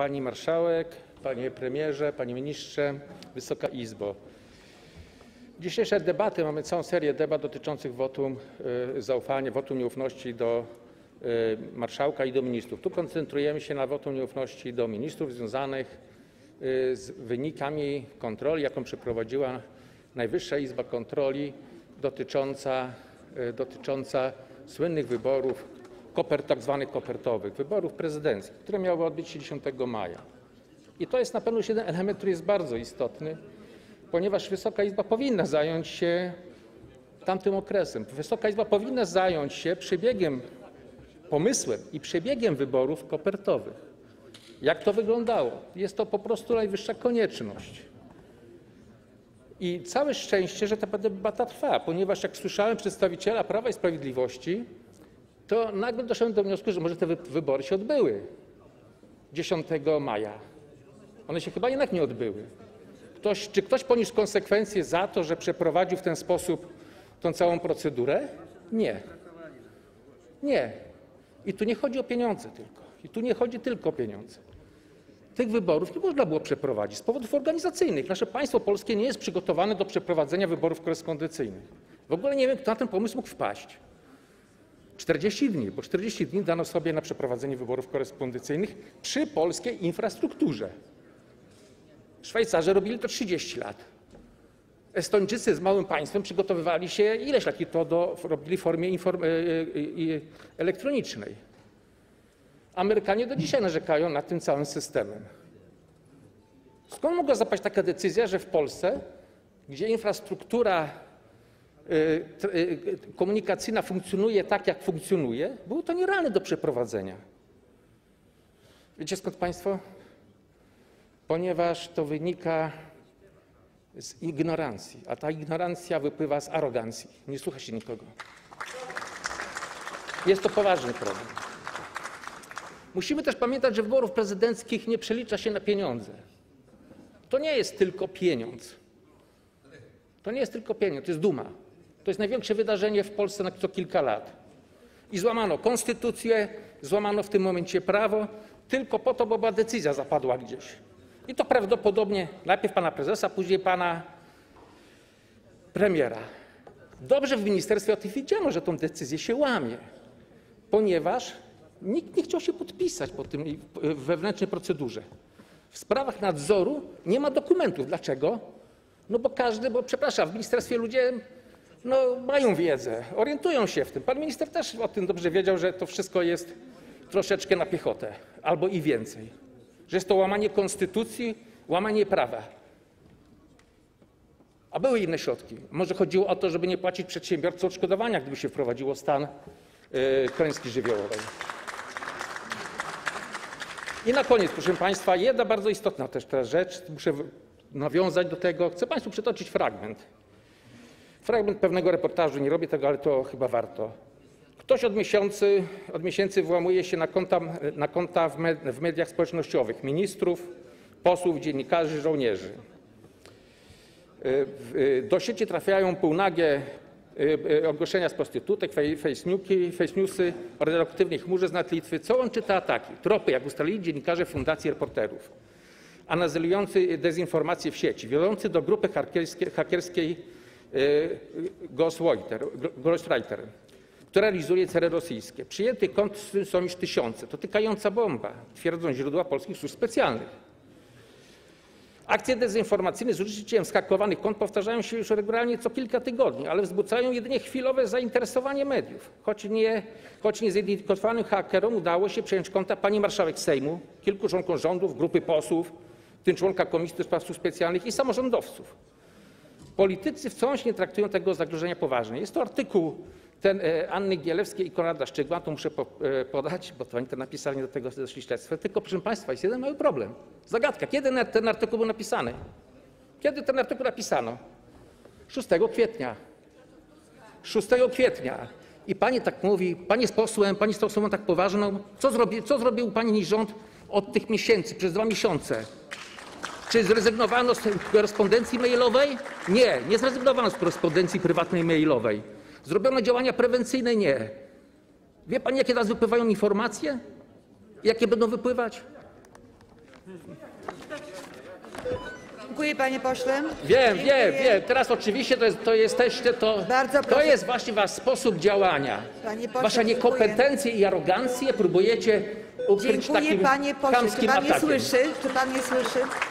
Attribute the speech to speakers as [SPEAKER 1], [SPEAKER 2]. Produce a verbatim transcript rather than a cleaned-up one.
[SPEAKER 1] Pani Marszałek, Panie Premierze, Panie Ministrze, Wysoka Izbo. Dzisiejsze debaty, mamy całą serię debat dotyczących wotum zaufania, wotum nieufności do marszałka i do ministrów. Tu koncentrujemy się na wotum nieufności do ministrów związanych z wynikami kontroli, jaką przeprowadziła Najwyższa Izba Kontroli dotycząca, dotycząca słynnych wyborów kopert, tak zwanych kopertowych, wyborów prezydenckich, które miały odbyć się dziesiątego maja. I to jest na pewno już jeden element, który jest bardzo istotny, ponieważ Wysoka Izba powinna zająć się tamtym okresem. Wysoka Izba powinna zająć się przebiegiem, pomysłem i przebiegiem wyborów kopertowych. Jak to wyglądało? Jest to po prostu najwyższa konieczność. I całe szczęście, że ta debata trwa, ponieważ jak słyszałem przedstawiciela Prawa i Sprawiedliwości, to nagle doszedłem do wniosku, że może te wybory się odbyły dziesiątego maja. One się chyba jednak nie odbyły. Ktoś, czy ktoś poniósł konsekwencje za to, że przeprowadził w ten sposób tą całą procedurę? Nie. Nie. I tu nie chodzi o pieniądze tylko. I tu nie chodzi tylko o pieniądze. Tych wyborów nie można było przeprowadzić z powodów organizacyjnych. Nasze państwo polskie nie jest przygotowane do przeprowadzenia wyborów korespondencyjnych. W ogóle nie wiem, kto na ten pomysł mógł wpaść. czterdzieści dni, bo czterdzieści dni dano sobie na przeprowadzenie wyborów korespondencyjnych przy polskiej infrastrukturze. Szwajcarzy robili to trzydzieści lat. Estończycy z małym państwem przygotowywali się ileś lat i to do, robili w formie inform, elektronicznej. Amerykanie do dzisiaj narzekają nad tym całym systemem. Skąd mogła zapaść taka decyzja, że w Polsce, gdzie infrastruktura komunikacyjna funkcjonuje tak, jak funkcjonuje, było to nierealne do przeprowadzenia? Wiecie skąd państwo? Ponieważ to wynika z ignorancji, a ta ignorancja wypływa z arogancji. Nie słucha się nikogo. Jest to poważny problem. Musimy też pamiętać, że wyborów prezydenckich nie przelicza się na pieniądze. To nie jest tylko pieniądz. To nie jest tylko pieniądz, to jest duma. To jest największe wydarzenie w Polsce na co kilka lat. I złamano konstytucję, złamano w tym momencie prawo, tylko po to, bo była decyzja zapadła gdzieś. I to prawdopodobnie najpierw pana prezesa, później pana premiera. Dobrze w ministerstwie o tym wiedziano, że tą decyzję się łamie, ponieważ nikt nie chciał się podpisać po tym wewnętrznej procedurze. W sprawach nadzoru nie ma dokumentów. Dlaczego? No bo każdy, bo przepraszam, w ministerstwie ludzie no, mają wiedzę, orientują się w tym. Pan minister też o tym dobrze wiedział, że to wszystko jest troszeczkę na piechotę, albo i więcej. Że jest to łamanie konstytucji, łamanie prawa. A były inne środki. Może chodziło o to, żeby nie płacić przedsiębiorcom odszkodowania, gdyby się wprowadziło stan yy, klęski żywiołowej. I na koniec, proszę państwa, jedna bardzo istotna też teraz rzecz. Muszę nawiązać do tego. Chcę państwu przytoczyć fragment. Fragment pewnego reportażu. Nie robię tego, ale to chyba warto. Ktoś od miesięcy, od miesięcy włamuje się na konta, na konta w, med, w mediach społecznościowych ministrów, posłów, dziennikarzy, żołnierzy. Do sieci trafiają półnagie ogłoszenia z prostytutek, face newsy o radioaktywnej chmurze z nad Litwy. Co łączy te ataki? Tropy, jak ustalili dziennikarze Fundacji Reporterów, analizujący dezinformację w sieci, wiodący do grupy hakerskiej, hakerskiej Ghostwriter, która realizuje cele rosyjskie. Przyjętych kont są już tysiące. To tykająca bomba, twierdzą źródła polskich służb specjalnych. Akcje dezinformacyjne z użyciem zhakowanych kont powtarzają się już regularnie co kilka tygodni, ale wzbudzają jedynie chwilowe zainteresowanie mediów. Choć nie, choć niezidentyfikowanym hakerom udało się przejąć konta pani marszałek Sejmu, kilku członków rządów, grupy posłów, w tym członka Komisji do Spraw Służb Specjalnych i samorządowców. Politycy wciąż nie traktują tego zagrożenia poważnie. Jest to artykuł ten Anny Gielewskiej i Konrada Szczygła, to muszę podać, bo to oni to napisali, do tego doszli śledztwa. Tylko proszę państwa, jest jeden mały problem. Zagadka. Kiedy ten artykuł był napisany? Kiedy ten artykuł napisano? szóstego kwietnia. szóstego kwietnia. I pani tak mówi, pani jest posłem, pani jest osobą tak poważną. Co, zrobi, co zrobił pani rząd od tych miesięcy, przez dwa miesiące? Czy zrezygnowano z korespondencji mailowej? Nie, nie zrezygnowano z korespondencji prywatnej mailowej. Zrobiono działania prewencyjne? Nie. Wie pani, jakie teraz wypływają informacje? Jakie będą wypływać?
[SPEAKER 2] Dziękuję, panie pośle.
[SPEAKER 1] Wiem,
[SPEAKER 2] Dziękuję.
[SPEAKER 1] wiem, wiem. Teraz oczywiście to, jest, to jesteście, to,
[SPEAKER 2] Bardzo
[SPEAKER 1] to
[SPEAKER 2] proszę.
[SPEAKER 1] jest właśnie wasz sposób działania.
[SPEAKER 2] Panie pośle,
[SPEAKER 1] Wasza
[SPEAKER 2] dziękuję.
[SPEAKER 1] niekompetencję i arogancję próbujecie ukryć
[SPEAKER 2] Dziękuję,
[SPEAKER 1] takim
[SPEAKER 2] panie pośle. Czy
[SPEAKER 1] chamskim
[SPEAKER 2] pan mnie
[SPEAKER 1] atakiem.
[SPEAKER 2] słyszy? Czy pan mnie słyszy?